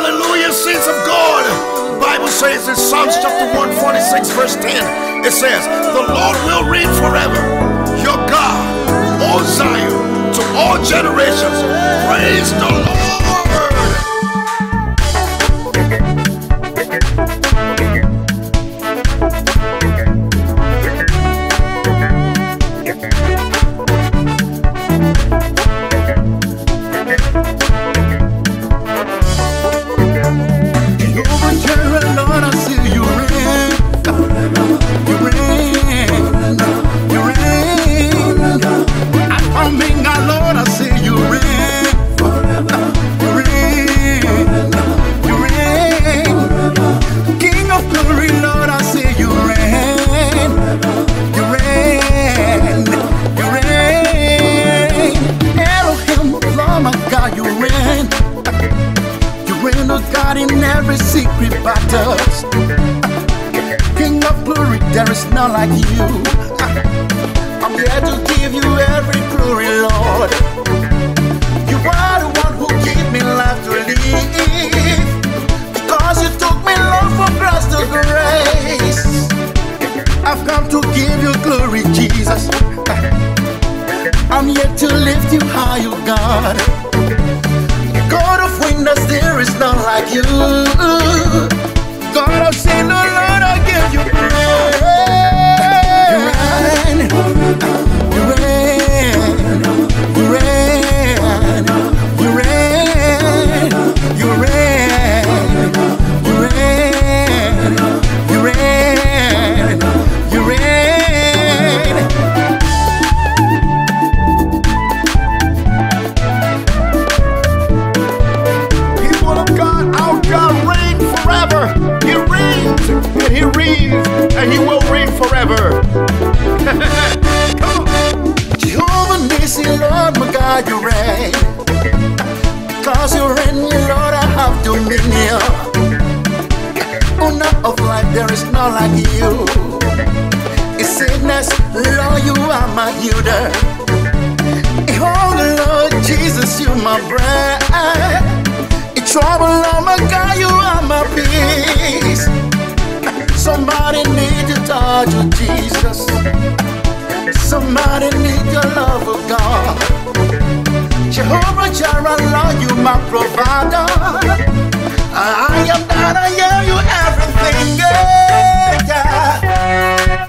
Hallelujah, saints of God. The Bible says in Psalms chapter 146 verse 10, it says, the Lord will reign forever, your God, O Zion, to all generations. Praise the Lord. In every secret battles, King of glory, there is none like you. I'm here to give you every glory, Lord. You are the one who gave me life to live, because you took me, Lord, from grace to grace. I've come to give you glory, Jesus. I'm here to lift you high, oh God. God of wonders, there is none like you. God of sin, oh Lord, I give you praise. You reign, you reign, you reign, you reign, you reign, you reign, you reign. And he reigns, and he will reign forever. Come on. Jehovah Nissi, Lord, my God, you reign. Because you reign, Lord, I have dominion. Owner of life, there is none like you. In sickness, Lord, you are my healer. Oh, Lord Jesus, you my bread. In trouble, Lord, my God, you are my peace. Somebody need to touch you, Jesus. Somebody need your love, oh God. Jehovah Jireh, Lord, you my provider. I am that I am, you everything, yeah.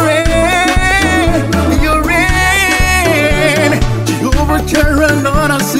Lord, I see